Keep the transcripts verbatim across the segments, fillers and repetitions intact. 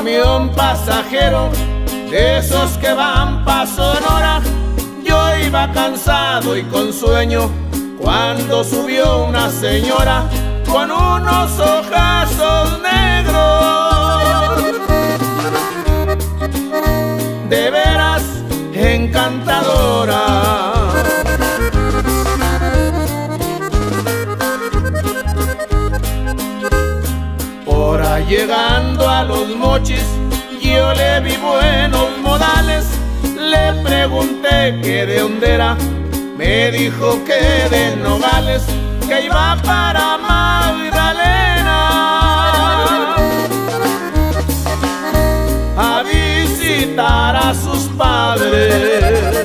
camión pasajero, de esos que van pa' Sonora. Yo iba cansado y con sueño cuando subió una señora con unos ojazos negros, de veras encantadora. Por ahí llegando a Los Mochis, yo le vi buenos modales. Le pregunté que de dónde era, me dijo que de Nogales, que iba para Magdalena a visitar a sus padres.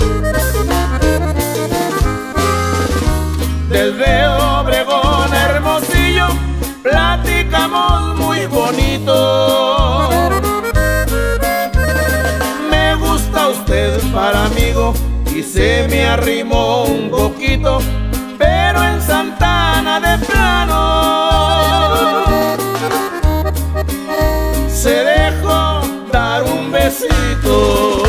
Desde Obregón a Hermosillo platicamos muy bonito. Me gusta usted para amigo y se me arrimó un poquito, pero en Santana de plano se dejó dar un besito.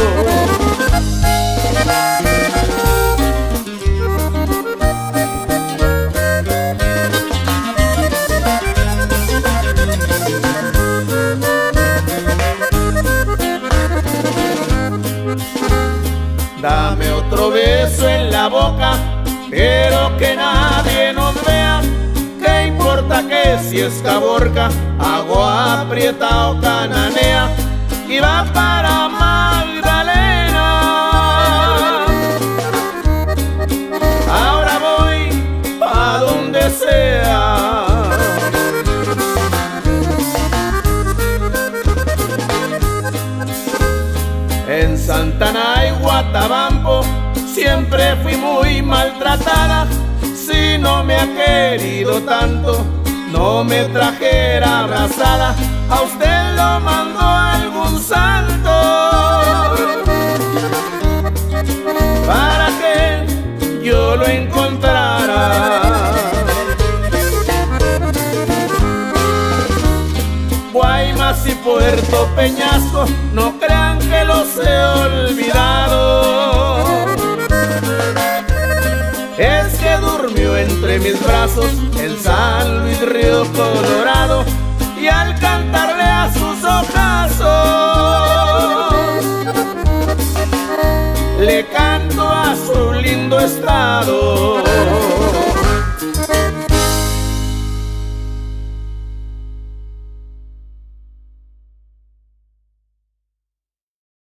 Dame otro beso en la boca, pero que nadie nos vea. ¿Qué importa que si es Caborca, agua aprieta o Cananea? Y va para Magdalena. Ahora voy pa' donde sea. En Santana y Guatabampo siempre fui muy maltratada. Si no me ha querido tanto, no me trajera abrazada. A usted lo mandó algún santo para que yo lo encontrara. Guaymas y Puerto Peñasco, no crean que los he olvidado. Es que durmió entre mis brazos en San Luis Río Colorado, y al cantarle a sus ojazos le canto a su lindo estado.